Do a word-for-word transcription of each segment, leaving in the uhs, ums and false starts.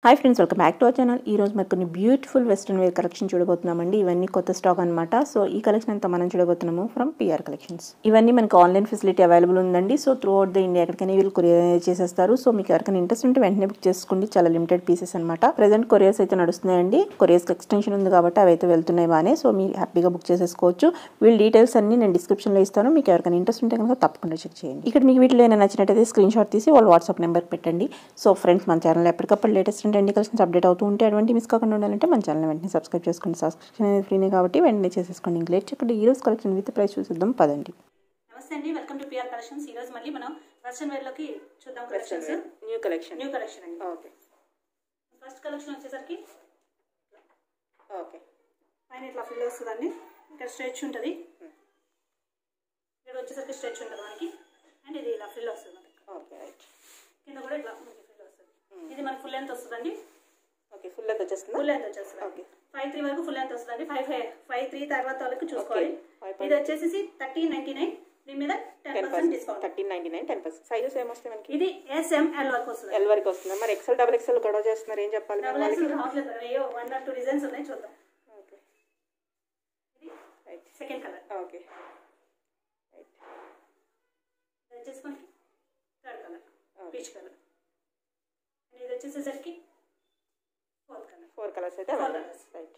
Hi friends, welcome back to our channel. ఈ రోజు మరి కొన్ని బ్యూటిఫుల్ వెస్ట్రన్ వేర్ కలెక్షన్ చూడబోతున్నామండి. ఇవన్నీ కొత్త స్టాక్ అనమాట. సో ఈ కలెక్షన్ అంతా మనం చూడబోతున్నాము ఫ్రమ్ పిఆర్ కలెక్షన్స్. ఇవన్నీ మనకు ఆన్లైన్ ఫెసిలిటీ అవైలబుల్ ఉందండి. So throughout the India ఎక్కడికైనా వీళ్ళు కొరియర్ చేసేస్తారు. సో మీకు ఎవరికైనా ఇంట్రెస్ట్ ఉంటే వెంటనే బుక్ చేసుకోండి. చాలా లిమిటెడ్ పీసెస్ అనమాట. ప్రెసెంట్ కొరియర్స్ అయితే నడుస్తున్నాయండి. కొరియర్స్ ఎక్స్టెన్షన్ ఉంది కాబట్టి అవి అయితే వెళ్తున్నాయి బాగానే. సో మీరు హ్యాపీగా బుక్ చేసేసుకోవచ్చు. వీళ్ళ డీటెయిల్స్ అన్ని నేను డిస్క్రిప్షన్లో ఇస్తాను. మీకు ఎవరికైనా ఇంట్రెస్ట్ ఉంటే కనుక తప్పకుండా చెక్ చేయండి. ఇక్కడ మీకు వీటిలో ఏమైనా నచ్చినట్టయితే స్క్రీన్ షాట్ తీసి వాళ్ళ వాట్సాప్ నెంబర్ పెట్టండి. సో ఫ్రెండ్స్, మన ఛానల్ ఎప్పటికప్పుడు లేటెస్ట్ అండ్ కలెక్షన్స్ అప్డేట్ అవుతూ ఉంటే అటువంటి మిస్ కాకుండా ఉండాలంటే మన ఛానల్ వెంటనే సబ్స్క్రైబ్ చేసుకోండి. సబ్స్క్రిప్షన్ అనేది ఫ్రీనే కాబట్టి వెంటనే చేసేసుకోండి. ఇంక లేట్ చేయకుండా ఈ రోజు కలెక్షన్ విత్ ప్రైస్ చూసిద్దాం పదండి. నమస్తే అండి, వెల్కమ్ టు పిఆర్ కలెక్షన్స్. ఈ రోజు మళ్ళీ మనం వెస్ట్రన్ వేర్ లోకి చూద్దాం. Collections new collection new collection అండి. ఓకే, ఫస్ట్ కలెక్షన్ వచ్చేసరికి ఓకే పైన ఇట్లా ఫిల్ వస్తుందండి. ఇక్కడ స్ట్రెచ్ ఉంటుంది, ఇక్కడ వచ్చేసరికి స్ట్రెచ్ ఉంటుంది మనకి. అండ్ ఇది ఇలా ఫిల్ వస్తుంది మనకి. Okay right. కింద కూడా ఇట్లా మనకి ఫిల్ వస్తుంది. ఇది మనకి ఫుల్ లెంత్ వస్తుందండి. ఓకే, ఫుల్ లెంత్ వచ్చేస్తుంది. ఫుల్ లెంత్ వచ్చేస్తుంది. ఓకే, ఫైవ్ త్రీ వరకు ఫుల్ లెంత్ వస్తుందండి. ఫైవ్ ఫైవ్ ఫైవ్ త్రీ తర్వాత వాళ్ళకి చూసుకోవాలి. ఇది వచ్చేసి థర్టీన్ నైన్టీ నైన్. దీని మీద ten percent discount. Thirteen ninety nine ten percent sizes ఏమొస్తాయి మనకి? ఇది ఎస్ ఎం ఎల్ వరకు వస్తుంది. ఎల్ వరకు వస్తుంది. మరి ఎక్సెల్ డబుల్ ఎక్సెల్ గొడవ చేస్తున్నారు, ఏం చెప్పాలి? డబుల్ ఎక్సెల్ రావట్లేదు. అయ్యో, వన్ ఆర్ టూ డిజైన్స్ ఉన్నాయి, చూద్దాం. ఓకే, ఇది right second colour. Okay right. ఇది వచ్చేసి మనకి third colour, peach colour. And ఇది వచ్చేసేసరికి ఫోర్త్ కలర్. ఫోర్ కలర్స్ అయితే four colours right.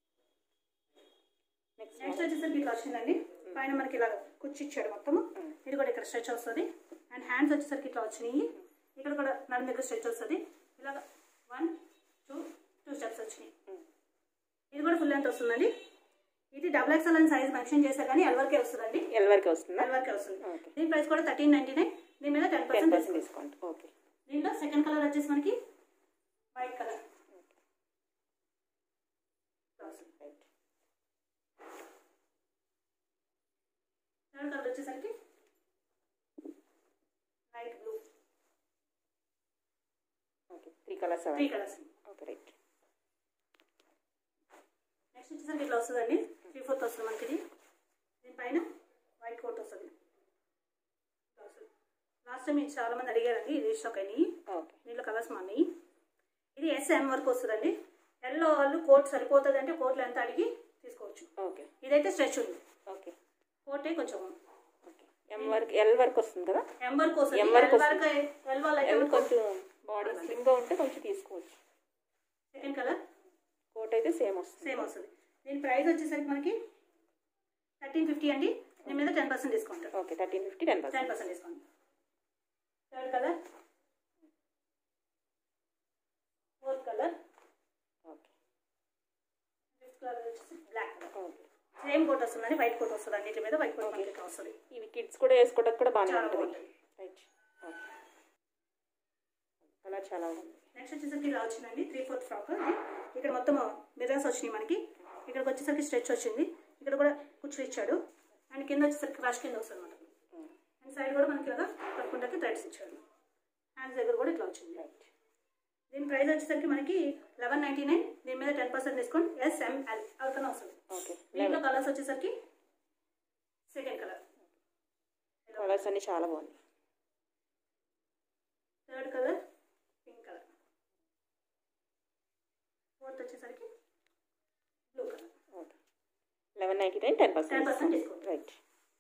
Next next వచ్చేసరికి ఇట్లా వచ్చిందండి. పైన మనకి ఇలా కుచ్చి ఇచ్చాడు మొత్తము. ఇది కూడా ఇక్కడ స్ట్రెచ్ వస్తుంది. అండ్ హ్యాండ్స్ వచ్చేసరికి ఇట్లా వచ్చినాయి. ఇక్కడ కూడా నడుము దగ్గర స్ట్రెచ్ వస్తుంది. ఇలాగ వన్ టూ టూ స్టెప్స్ వచ్చినాయి. ఇది కూడా ఫుల్ లెంత్ వస్తుందండి. ఇది డబుల్ ఎక్స్ఎల్ అని సైజ్ మెన్షన్ చేశారు కానీ ఎల్ వరకే వస్తుందండి. ఎల్ వరకే వస్తుంది. ఎల్ వరకే వస్తుంది. దీని ప్రైస్ కూడా థర్టీన్ నైన్టీ నైన్. దీని మీద టెన్ పర్సెంట్ డిస్కౌంట్. ఓకే, దీంట్లో సెకండ్ కలర్ వచ్చేసి మనకి వైట్ కలర్. థర్డ్ కలర్ వచ్చేసరికి light blue. Okay, three colours. Three colours. Okay right. Next వచ్చేసరికి ఇట్లా వస్తుందండి. త్రీ ఫోర్త్ వస్తుంది మనకి. ఇది దీనిపైన వైట్ కోట్ వస్తుంది. లాస్ట్ టైం మీరు చాలా మంది అడిగారండి, ఇది స్టాక్ అయినాయి. దీంట్లో కలర్స్ మాన్నాయి. ఇది ఎస్ఎం వరకు వస్తుందండి. ఎల్లో వాళ్ళు కోట్ సరిపోతుంది అంటే కోట్లు ఎంత అడిగి తీసుకోవచ్చు. ఓకే, ఇదైతే స్ట్రెచ్ ఉంది. ఓకే, కోటే కొంచెం ఎం వరకు ఎల్ వరకు వస్తుంది కదా. ఎం వరకు వస్తుంది. ఎం వరకు ఎల్ వాళ్ళు అయితే కొంచెం బాడీ స్లిమ్ గా ఉంటే కొంచెం తీసుకోవచ్చు. సెకండ్ కలర్ కోట్ అయితే సేమ్ వస్తుంది. సేమ్ వస్తుంది. దీని ప్రైస్ వచ్చేసరికి మనకి థర్టీన్ ఫిఫ్టీ అండి. దీని మీద ten percent discount. Okay, thirteen fifty ten percent ten percent discount. Third colour, fourth colour, okay, fifth colour వచ్చేసి black colour. Okay, same coat వస్తుందండి. వైట్ కోట్ వస్తుంది. అన్నిటి మీద వైట్ కోట్ మనకి వస్తుంది. ఇవి కిడ్స్ కూడా వేసుకోవడానికి కూడా బాగానే ఉంటుంది. రైట్. ఓకే, కలర్ చాలా బాగుంది. నెక్స్ట్ వచ్చేసరికి ఇలా వచ్చిందండి. Three fourth frock. ఇక్కడ మొత్తం మిర్రర్స్ వచ్చినాయి మనకి. ఇక్కడికి వచ్చేసరికి స్ట్రెచ్ వచ్చింది. ఇక్కడ కూడా కుచ్చులు ఇచ్చాడు. అండ్ కింద వచ్చేసరికి క్రాష్ కింద వస్తుంది అనమాట. అండ్ సైడ్ కూడా మనకి ఇలాగా పట్టుకుంటే థ్రెడ్స్ ఇచ్చాడు. హ్యాండ్స్ దగ్గర కూడా ఇట్లా వచ్చింది. రైట్. దీని ప్రైస్ వచ్చేసరికి మనకి లెవెన్ నైన్టీ నైన్. దీని మీద టెన్ పర్సెంట్ డిస్కౌంట్. ఎస్ఎంఎల్ ఎవరికైనా వస్తుంది. ఓకే, దీంట్లో కలర్స్ వచ్చేసరికి సెకండ్ కలర్. కలర్స్ అన్ని చాలా బాగుంది. Third colour pink colour. Fourth వచ్చేసరికి blue colour. Okay, eleven ninety nine ten percent ten percent discount. Right.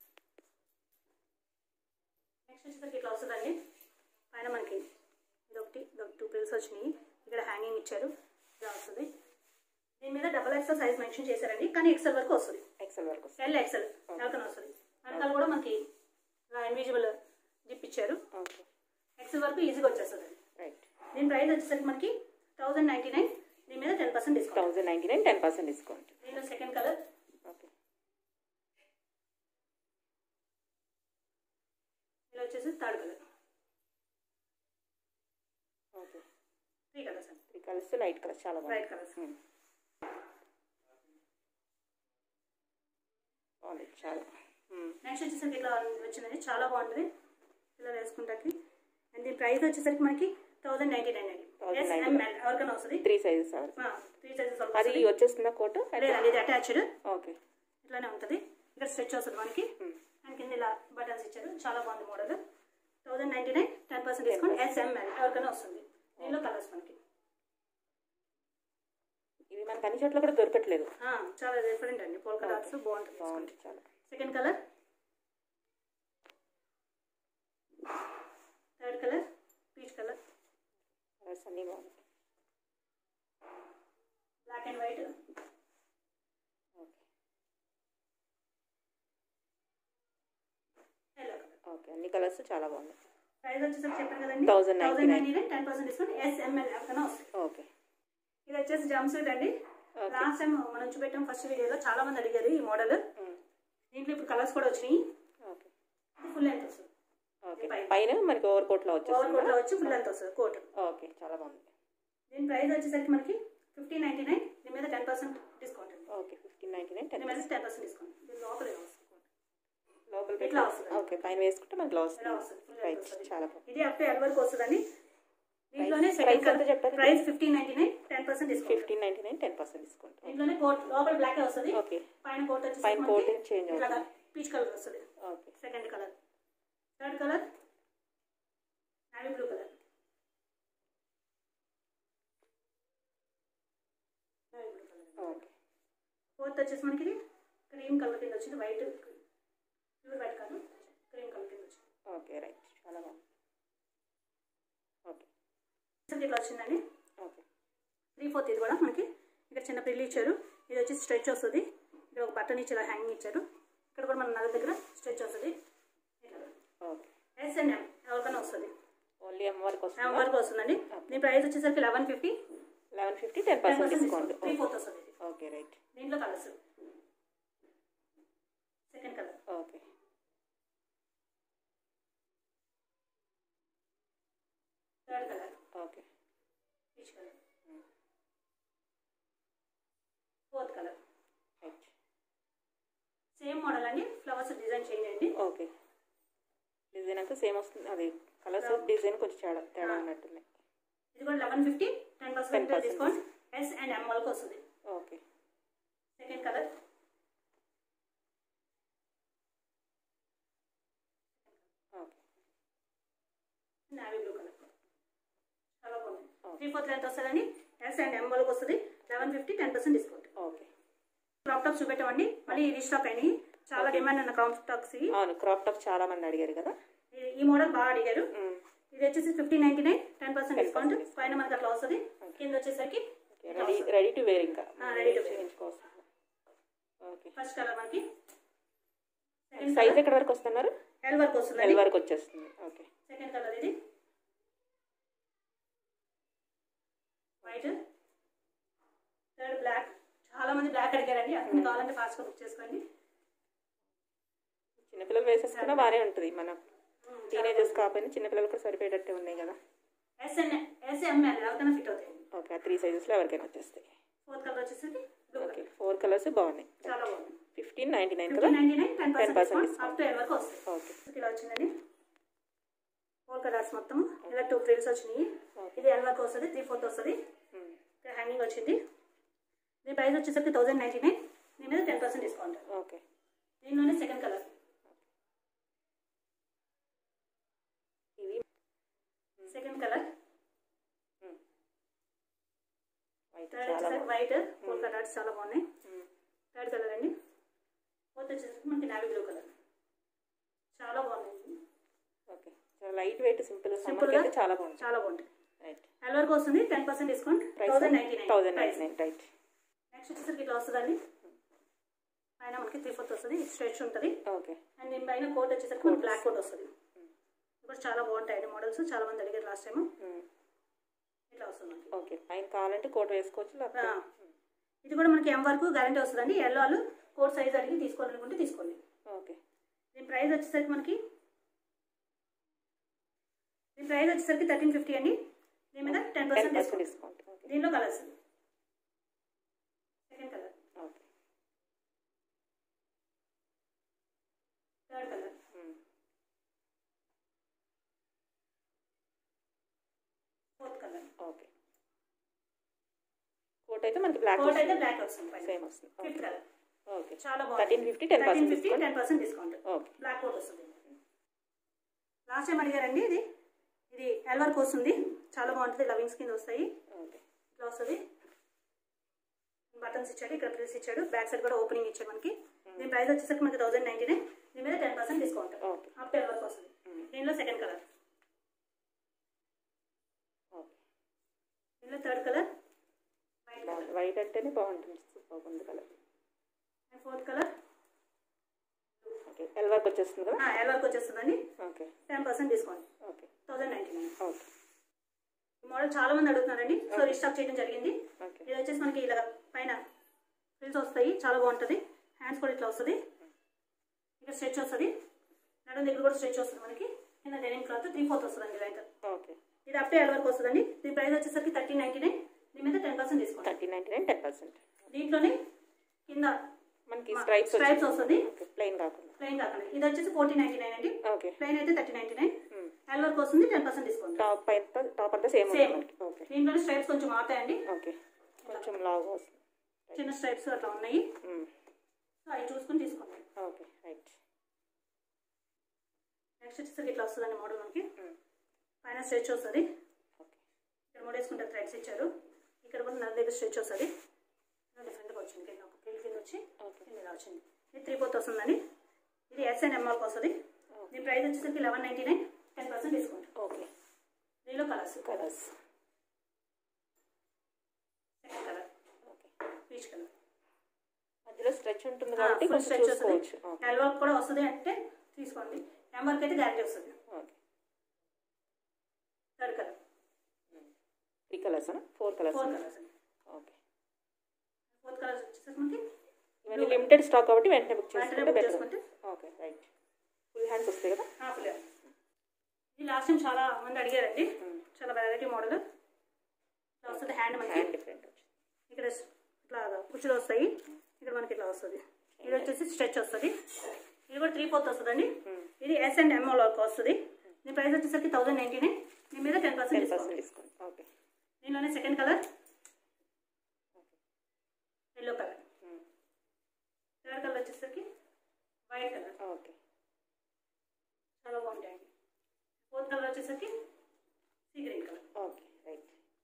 Next వచ్చేసరికి ఇట్లా వస్తుందండి. పైన మనకి ఇదొకటి ఇదొక టూ పిల్స్ వచ్చినాయి. ఇక్కడ హ్యాంగింగ్ ఇచ్చారు. ఇలా వస్తుంది. దీని మీద డబల్ ఎక్సెల్ సైజ్ మెన్షన్ చేశారండి కానీ ఎక్సెల్ వరకు వస్తుంది. ఎక్సెల్ వరకు వస్తుంది. ఎల్ ఎక్సెల్ ఎవరికైనా వస్తుంది. వెనకాల కూడా మనకి ఇలా ఇన్విజిబుల్ జిప్ ఇచ్చారు. ఓకే, ఎక్సెల్ వరకు ఈజీగా వచ్చేస్తుంది. రైట్. దీని ప్రైస్ వచ్చేసరికి మనకి థౌసండ్ నైన్టీ నైన్. దీని మీద ten percent discount. Thousand ninety nine ten percent discount. దీనిలో సెకండ్ కలర్. ఓకే, ఇలా వచ్చేసి third colour. Okay, three colours అండి. త్రీ కలర్స్ లైట్ కలర్స్ చాలా బాగుంది. Right colours. బాగుంది చాలా. నెక్స్ట్ వచ్చేసరికి ఇట్లా వచ్చిందండి. చాలా బాగుంటుంది ఇలా వేసుకుంటాకి. అండ్ దీని ప్రైస్ వచ్చేసరికి మనకి థౌసండ్ నైన్టీ నైన్ అండి. ఎస్ఎంఎల్ ఎవరికైనా వస్తుంది. Three sizes. త్రీ సైజెస్ అది వచ్చేస్తుందా కోట్? లేదండి, ఇది అటాచ్డ్. ఓకే, ఇట్లానే ఉంటుంది. ఇక్కడ స్ట్రెచ్ వస్తుంది మనకి. అండ్ కింద ఇలా బటన్స్ ఇచ్చారు. చాలా బాగుంది model. Thousand ninety nine ten percent discount. S M L ఎవరికైనా వస్తుంది. దీనిలో కలర్స్ మనకి మనకి అన్ని చోట్ల కూడా దొరకట్లేదు. చాలా డిఫరెంట్ అండి, పోల్కా డాట్స్ బాగుంటుంది. బాగుంది చాలా. Second colour, third colour peach colour, colours అన్నీ బాగుంది. Black and white, yellow colour. Okay, అన్ని కలర్స్ చాలా బాగున్నాయి. ప్రైస్ వచ్చేసరికి చెప్పాను కదండి, thousand thousand ninety nine ten percent discount. S M L అక్కడ వస్తుంది. ఓకే, ఇది వచ్చేసి జంప్ సూట్ అండి. లాస్ట్ టైం మనం చూపెట్టాం ఫస్ట్ వీడియోలో, చాలా మంది అడిగారు ఈ మోడల్. దీంట్లో ఇప్పుడు కలర్స్ కూడా వచ్చినాయి. ఫుల్ లెంత్ వస్తుంది. పైన మనకి ఓవర్ కోట్ లో వచ్చి ఓవర్ కోట్ లో వచ్చి ఫుల్ లెంత్ వస్తుంది కోట్. ఓకే, చాలా బాగుంది. దీని ప్రైస్ వచ్చేసరికి మనకి ఫిఫ్టీన్ నైన్టీ నైన్. దీని మీద టెన్ పర్సెంట్ డిస్కౌంట్ అండి. Okay, fifteen ninety nine ten మీద టెన్ పర్సెంట్ డిస్కౌంట్. దీని లోపల లోపల ఇట్లా వస్తుంది. ఓకే, పైన వేసుకుంటే మనకి ఇలా వస్తుంది. రైట్, చాలా బాగుంది. ఇది అప్ టు ఎల్ వరకు వస్తుందండి. దీంట్లోనే సెకండ్ కలర్ చెప్పారు price fifteen ninety nine ten percent discount. Fifteen ninety nine ten percent discount. దీంట్లోనే కోట్ లోపల బ్లాక్ వస్తుంది. ఓకే, పైన కోట్ వచ్చి పైన కోట్ చేంజ్ అవుతుంది. పీచ్ కలర్ వస్తుంది. Okay, second colour. Third colour navy blue colour. Navy blue colour. Okay, fourth వచ్చేసి మనకి ఇది క్రీమ్ కలర్ కింద వచ్చింది. White pure white colour cream colour కింద వచ్చింది. ఓకే, రైట్, చాలా బాగుంది. ఓకే, ఇట్లా వచ్చిందండి. Okay, three fourth. ఇది కూడా మనకి ఇక్కడ చిన్న పిల్లి ఇచ్చారు. ఇది వచ్చి స్ట్రెచ్ వస్తుంది. ఇక్కడ ఒక బటన్ ఇచ్చారు, హ్యాంగింగ్ ఇచ్చారు. ఇక్కడ కూడా మన నగర దగ్గర స్ట్రెచ్ వస్తుంది. ఓకే, ఎస్ అండ్ ఎం ఎవరికైనా వస్తుంది. ఓన్లీ ఎం వరకు వస్తుంది. ఎం వరకు వస్తుందండి. దీని ప్రైస్ వచ్చేసరికి eleven fifty. Eleven fifty ten percent discount. Three fourth వస్తుంది. Okay, right. దీంట్లో colours. Second colour. Okay, third colour. Okay, peach colour. Fourth colour. Right. Same model అండి, ఫ్లవర్స్ డిజైన్ చేంజ్ అయ్యింది. ఓకే, డిజైన్ అంతా same వస్తుంది. అది colours design కొంచెం తేడా తేడా ఉన్నట్టుంది. ఇది కూడా eleven fifty ten percent discount. S and M వరకు వస్తుంది. Okay, second colour. Okay, navy blue colour. చాలా బాగుంది. త్రీ ఫోర్త్ లెంత్ వస్తుందండి. ఎస్ అండ్ ఎం వరకు వస్తుంది. Eleven fifty ten percent discount. Okay, crop tops చూపెట్టామండి. మళ్ళీ రీస్టాక్ అయినాయి. చాలా డిమాండ్ ఉన్న క్రాప్ టాప్స్ ఇవి. అవును, క్రాప్ టాప్ చాలా మంది అడిగారు కదా. ఈ మోడల్ బాగా అడిగారు. ఇది వచ్చేసి fifteen ninety nine ten percent discount. పైన మనకి అట్లా వస్తుంది. కింద వచ్చేసరికి రెడీ రెడీ టు వేర్. ఇంకా ready to wear. Okay, first colour మనకి. సైజ్ ఎక్కడ వరకు వస్తున్నారు? ఎల్ వరకు వస్తుంది. ఎల్ వరకు వచ్చేస్తుంది. ఓకే, సెకండ్ కలర్ ఇది వైట్. Third black. చాలా మంది బ్లాక్ అడిగారండి. అతను కావాలంటే ఫాస్ట్గా బుక్ చేసుకోండి. చిన్నపిల్లలు వేసేసుకున్నా బాగానే ఉంటుంది. మన టీనేజర్స్ కాకపోయినా చిన్నపిల్లలు కూడా సరిపోయేటట్టే ఉన్నాయి కదా. ఎస్ఎన్ ఎస్ఎంఎల్ ఎవరికైనా ఫిట్ అవుతాయి. ఓకే, ఆ త్రీ సైజెస్లో ఎవరికైనా వచ్చేస్తాయి. ఫోర్త్ కలర్ వచ్చేసరికి ఓకే, ఫోర్ కలర్స్ బాగున్నాయి. చాలా బాగుంది. ఫిఫ్టీన్ నైన్టీ నైన్ కదా. Ninety nine ten percent percent up to L వరకు వస్తాయి. ఓకే, ఇలా వచ్చిందండి. ఫోర్ కలర్స్ మొత్తం ఇలా టూ ఫ్రిల్స్ వచ్చినాయి. ఇది ఎల్ వరకు వస్తుంది. త్రీ ఫోర్త్ వస్తుంది. హ్యాంగింగ్ వచ్చింది. దీని ప్రైస్ వచ్చేసరికి థౌసండ్ నైన్టీ నైన్. దీని మీద టెన్ పర్సెంట్ డిస్కౌంట్. ఓకే, దీనిలోనే సెకండ్ కలర్. ఇది సెకండ్ కలర్. వైట్. థర్డ్ వచ్చేసరికి వైట్. ఫోర్ కలర్స్ చాలా బాగున్నాయి. థర్డ్ కలర్ అండి. ఫోర్త్ వచ్చేసరికి మనకి నేవీ బ్లూ కలర్. చాలా బాగుంది. ఓకే, చాలా లైట్ వెయిట్ సింపుల్ సింపుల్ గా చాలా బాగుంది. చాలా బాగుంది. రైట్. ఎల్ వరకు వస్తుంది. Ten percent discount. Thousand ninety nine. Thousand ninety nine. Right. Next వచ్చేసరికి ఇట్లా వస్తుందండి. పైన మనకి త్రీ ఫోర్త్ వస్తుంది. స్ట్రెచ్ ఉంటుంది. ఓకే, అండ్ దీని పైన కోట్ వచ్చేసరికి మనకి బ్లాక్ కోట్ వస్తుంది. ఇప్పుడు చాలా బాగుంటాయి మోడల్స్. చాలా మంది అడిగారు లాస్ట్ టైం. ఇట్లా వస్తుంది. ఓకే, పైన కావాలంటే కోట్ వేసుకోవచ్చు. ఇది కూడా మనకి ఎం వరకు గ్యారంటీ వస్తుందండి. ఎల్లో వాళ్ళు కోట్ సైజ్ అడిగి తీసుకోవాలనుకుంటే తీసుకోండి. ఓకే, దీని ప్రైస్ వచ్చేసరికి మనకి దీని ప్రైస్ వచ్చేసరికి థర్టీన్ ఫిఫ్టీ అండి. దీని మీద టెన్ పర్సెంట్ డిస్కౌంట్. దీనిలో colours. Second colour. Okay, third colour. Fourth colour. Okay, coat అయితే మనకి బ్లాక్ కోట్ అయితే బ్లాక్ వస్తుంది. సేమ్ వస్తుంది. Fifth colour. ఓకే, చాలా బాగుంది. Thirteen fifty ten percent discount. Ten percent discount. Okay, black coat వస్తుంది. Last time అడిగారండి. ఇది ఇది ఎల్ వరకు వస్తుంది. చాలా బాగుంటుంది. లవింగ్స్ కింద వస్తాయి. ఓకే, ఇట్లా వస్తుంది. బటన్స్ ఇచ్చాడు, ఇక్కడ ప్రిల్స్ ఇచ్చాడు, బ్యాక్ సైడ్ కూడా ఓపెనింగ్ ఇచ్చాడు మనకి. దీని ప్రైస్ వచ్చేసరికి మనకి థౌసండ్ నైన్టీ నైన్ దీని మీద ten percent discount up to వరకు వస్తుంది. దీనిలో సెకండ్ కలర్, దీనిలో third colour white colour, white అంటేనే బాగుంటుంది, super colour. And fourth colour okay, L work వచ్చేస్తుంది కదా? ఎల్ వర్క్ వచ్చేస్తుందండి. Okay, ten percent discount. Okay, thousand ninety nine. Okay. ఈ మోడల్ చాలా మంది అడుగుతున్నారండి, సో రీస్టాక్ చేయడం జరిగింది. ఓకే, ఇది వచ్చేసి మనకి ఇలా పైన ఫ్రిల్స్ వస్తాయి, చాలా బాగుంటుంది. హ్యాండ్స్ కూడా ఇట్లా వస్తుంది, ఇక్కడ స్ట్రెచ్ వస్తుంది, నడుము దగ్గర కూడా స్ట్రెచ్ వస్తుంది మనకి. కింద డెనిమ్ క్లాత్ త్రీ ఫోర్త్ వస్తుందండి లైట్. ఓకే, ఇది అప్ టు ఎల్ వరకు వస్తుందండి. దీని ప్రైస్ వచ్చేసరికి థర్టీన్ నైన్టీ నైన్ దీని మీద ten percent discount. Thirteen ninety nine ten percent. దీంట్లోనే కింద మనకి స్ట్రైప్స్ స్ట్రైప్స్ వస్తుంది, ప్లెయిన్ కాకుండా. ప్లెయిన్ కాకుండా. ఇది వచ్చేసి ఫోర్టీన్ నైన్టీ నైన్ అండి. ఓకే, ప్లెయిన్ అయితే థర్టీ నైన్టీ నైన్ ఎల్ వరకు వస్తుంది, టెన్ పర్సెంట్ డిస్కౌంట్. టాప్ అయితే టాప్ అంతా సేమ్ సేమ్. ఓకే, దీంట్లోనే స్ట్రైప్స్ కొంచెం మారుతాయండి. ఓకే, కొంచెం లాగా వస్తుంది, చిన్న స్ట్రైప్స్ అట్లా ఉన్నాయి, సో అవి చూసుకుని తీసుకోండి. Okay, right. నెక్స్ట్ వచ్చేసరికి ఇట్లా వస్తుందండి మోడల్ మనకి. పైన స్ట్రెచ్ వస్తుంది, ఇక్కడ మూడు వేసుకుంటే థ్రెడ్స్ ఇచ్చారు, ఇక్కడ కూడా నల్ల దగ్గర స్ట్రెచ్ వస్తుంది. డిఫరెంట్గా వచ్చింది, కింద ఒక ప్రిల్ కింద వచ్చి కింద ఇలా వచ్చింది. ఇది త్రీ ఫోర్త్ వస్తుందండి. ఇది ఎస్ అండ్ ఎంఆర్కి వస్తుంది. దీని ప్రైస్ వచ్చేసరికి eleven ninety nine ten percent discount. Okay, దీనిలో colours colours second colour okay, peach colour. మధ్యలో స్ట్రెచ్ ఉంటుంది కాబట్టి ఫుల్ స్ట్రెచ్ వస్తుంది, చూసుకోవచ్చు. ఎల్ వర్క్ కూడా వస్తుంది అంటే తీసుకోండి. ఎం వర్క్ అయితే గ్యారెంటీ వస్తుంది. Okay, third colour, three colours four colours four colours. Okay, fourth colours వచ్చేసరికి మనకి ఇవన్నీ లిమిటెడ్ స్టాక్ కాబట్టి వెంటనే బుక్ వెంటనే చేసుకుంటే బుక్ బెటర్. చేసుకుంటే ఓకే, రైట్. ఫుల్ హ్యాండ్స్ వస్తాయి కదా? Full hand. ఇది లాస్ట్ టైం చాలా మంది అడిగారండి, చాలా వెరైటీ మోడల్. ఇట్లా వస్తుంది హ్యాండ్ మనకి, హ్యాండ్ డిఫరెంట్ వచ్చింది. ఇక్కడ ఇట్లా కుచ్చులు వస్తాయి, ఇక్కడ మనకి ఇట్లా వస్తుంది. ఇది వచ్చేసి స్ట్రెచ్ వస్తుంది, ఇది కూడా త్రీ ఫోర్త్ వస్తుందండి. ఇది ఎస్ అండ్ ఎంఓ వర్క్ వస్తుంది. దీని ప్రైస్ వచ్చేసరికి థౌసండ్ నైన్టీ నైన్ దీని మీద టెన్ పర్సెంట్ డిస్కౌంట్. ఓకే, దీనిలోనే second colour yellow colour, third colour వచ్చేసరికి వైట్ కలర్. ఓకే, చాలా బాగుంటాయండి. ఫోర్త్ కలర్ వచ్చేసరికి sea green colour. Okay, right.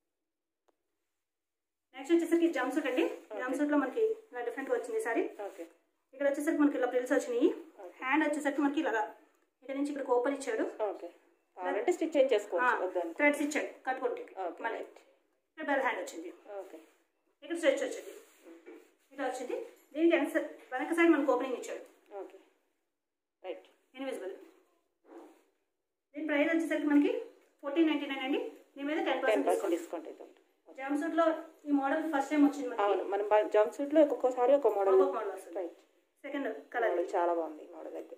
Next వచ్చేసరికి జంప్ సూట్ అండి. జంప్ సూట్ లో మనకి ఇలా డిఫరెంట్ గా వచ్చింది సారీ. ఓకే, ఇక్కడ వచ్చేసరికి మనకి ఇలా ప్రిల్స్ వచ్చినాయి. హ్యాండ్ వచ్చేసరికి మనకి ఇలాగా ఇక్కడ నుంచి ఇక్కడ ఓపెన్ ఇచ్చాడు. ఓకే, అంటే స్టిచ్ చేంజ్ చేసుకోవచ్చు. థ్రెడ్స్ ఇచ్చాడు కట్టుకుంటే మళ్ళీ ఇక్కడ బెల్ హ్యాండ్ వచ్చింది. ఓకే, ఇక్కడ స్ట్రెచ్ వచ్చింది, ఇట్లా వచ్చింది. దీనికి వెనక సైడ్ మనకు ఓపెనింగ్ ఇచ్చాడు. Okay, right. ఇన్విజిబుల్. దీని ప్రైస్ వచ్చేసరికి మనకి ఫోర్టీన్ నైన్టీ నైన్ అండి. దీని మీద టెన్ పర్సెంట్ డిస్కౌంట్ అయితే. జంప్ సూట్ లో ఈ మోడల్ ఫస్ట్ టైం వచ్చింది మనకి. అవును, మనం జంప్ సూట్ లో ఒక్కొక్కసారి ఒక మోడల్ మోడల్ వస్తుంది. రైట్. సెకండ్ కలర్ చాలా బాగుంది మోడల్ అయితే.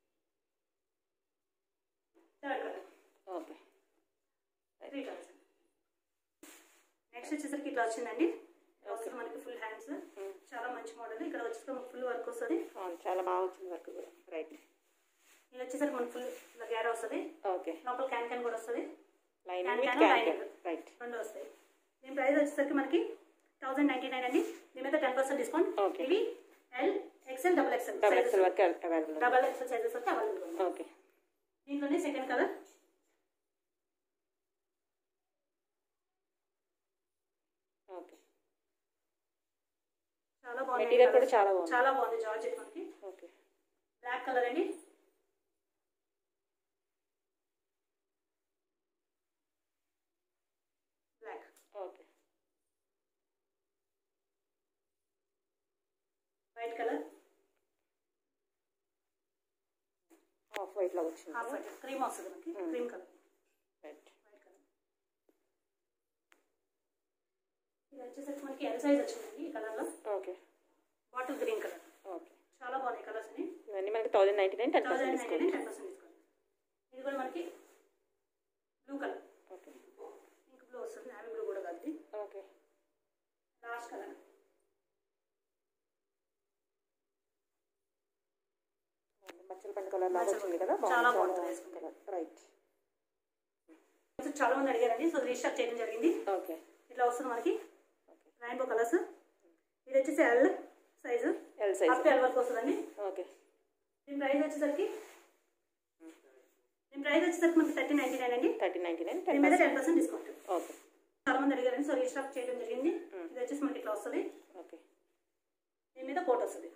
Third colour. Okay, three colours. Next వచ్చేసరికి ఇట్లా వచ్చిందండి. వస్తుంది మనకి ఫుల్ హ్యాండ్స్, చాలా మంచి మోడల్. ఇక్కడ వచ్చేసరికి ఫుల్ వర్క్ వస్తుంది. చాలా బాగా వచ్చింది వర్క్ కూడా. రైట్. ఇది వచ్చేసరికి మనకి ఫుల్ ఇలా గ్యారా వస్తుంది. ఓకే, లోపల క్యాన్ క్యాన్ కూడా వస్తుంది, లైనింగ్ రైట్ రెండు వస్తాయి. దీని ప్రైస్ వచ్చేసరికి మనకి థౌసండ్ నైన్టీ నైన్ అండి. దీని మీద టెన్ పర్సెంట్ డిస్కౌంట్. ఇవి L XL double XL double XL వరకు అవైలబుల్. డబుల్ ఎక్స్ఎల్ సైజెస్ వరకు అవైలబుల్ ఉంది. ఓకే, దీంట్లోనే సెకండ్ కలర్ ఓకే, చాలా బాగుంది. మెటీరియల్ కూడా చాలా బాగుంది, చాలా బాగుంది జార్జెట్ మనకి. ఓకే, బ్లాక్ కలర్ అండి. Black. Okay, white colour. Half white లా వచ్చింది. హాఫ్ వైట్ క్రీమ్ వస్తుంది మనకి, cream colour. Right. White colour. ఇది వచ్చేసరికి మనకి ఎల్ సైజ్ వచ్చిందండి ఈ కలర్ లో. Okay, bottle green colour. Okay, చాలా బాగున్నాయి కలర్స్ అని. ఇవన్నీ మనకి thousand ninety nine ten percent discount. Ten percent discount. ఇది కూడా మనకి బ్లూ కలర్. ఓకే, ఇంక బ్లూ వస్తుంది, నావీ బ్లూ కూడా కాదు. Okay, last colour. మచ్చల పండు కలర్ లాగా వచ్చింది కదా, చాలా బాగుంటుంది కలర్. రైట్. చాలా మంది అడిగారండి, సో రీస్టాక్ చేయడం జరిగింది. ఓకే, ఇట్లా వస్తుంది మనకి రెయిన్బో కలర్స్. ఇది వచ్చేసి L size, L size up to L వరకు వస్తుందండి. ఓకే, దీని ప్రైస్ వచ్చేసరికి దీని ప్రైస్ వచ్చేసరికి మనకి థర్టీ నైన్టీ నైన్ అండి. థర్టీ నైన్టీ నైన్ దీని మీద టెన్ పర్సెంట్ డిస్కౌంట్. ఓకే, చాలా మంది అడిగారండి, సో రీస్టాక్ చేయడం జరిగింది. ఇది వచ్చేసి మనకి ఇట్లా వస్తుంది. ఓకే, కోట్ వస్తుంది,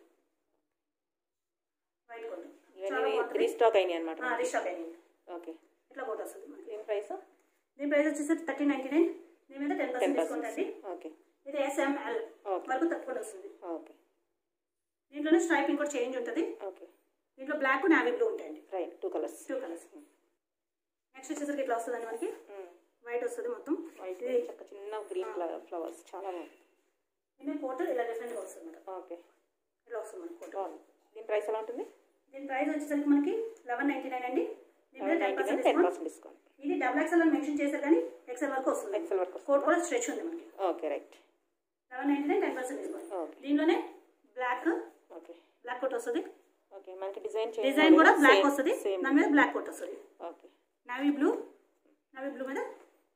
వైట్ కోట్. రీస్టాక్ అయినాయి అనమాట. రీస్టాక్ అయినాయి. ఓకే. ఇట్లా కోట్ వస్తుంది మనకి. దీని ప్రైస్ దీని ప్రైస్ వచ్చేసి థర్టీన్ నైన్టీ నైన్. దీని మీద టెన్ పర్సెంట్ డిస్కౌంట్ అండి. ఓకే. ఇది ఎస్ఎంఎల్ వరకు తప్పకుండా వస్తుంది. ఓకే. దీంట్లోనే స్ట్రైప్ ఇంకోటి చేంజ్ ఉంటుంది. ఓకే. దీంట్లో బ్లాక్ నావీ బ్లూ ఉంటాయండి. Right, two colours. Two colours. Next వచ్చేసరికి ఇట్లా వస్తుందండి మనకి. వైట్ వస్తుంది మొత్తం. వైట్ చక్క చిన్న గ్రీన్ ఫ్లవర్స్ చాలా బాగుంది. దీని కోట్ ఇలా డిఫరెంట్గా వస్తుంది అనమాట. ఓకే. ఇలా వస్తుంది మనకి కోట్. బాగుంది. దీని ప్రైస్ ఎలా ఉంటుంది? దీని ప్రైస్ వచ్చేసరికి మనకి లెవెన్ నైన్టీ నైన్ అండి. దీంట్లో టెన్ పర్సెంట్ డిస్కౌంట్. ఇది డబుల్ ఎక్స్ఎల్ అని మెన్షన్ చేశారు కానీ ఎక్స్ఎల్ వరకు వస్తుంది. ఎక్స్ఎల్ వరకు కోట్ కూడా స్ట్రెచ్ ఉంది మనకి. Okay. Right. Eleven ninety nine ten percent discount. Okay. దీనిలోనే బ్లాక్. ఓకే. బ్లాక్ కోట్ వస్తుంది. ఓకే. మనకి డిజైన్ డిజైన్ కూడా బ్లాక్ వస్తుంది. దాని మీద బ్లాక్ కోట్ వస్తుంది. Okay. Navy blue, navy blue మీద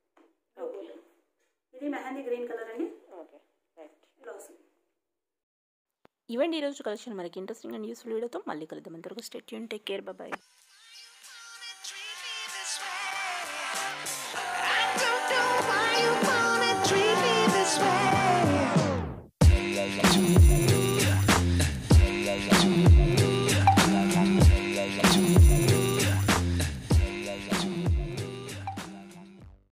ఇది మెహందీ గ్రీన్ కలర్ అండి. ఓకే. రైట్. ఇలా వస్తుంది. ఇవ్వండి ఈరోజు కలెక్షన్. మనకి ఇంట్రెస్టింగ్ అండ్ యూస్ఫుల్ వీడియోతో మళ్ళీ కలుద్దాం. అంతవరకు stay tune, take care, bye. Treat me this way.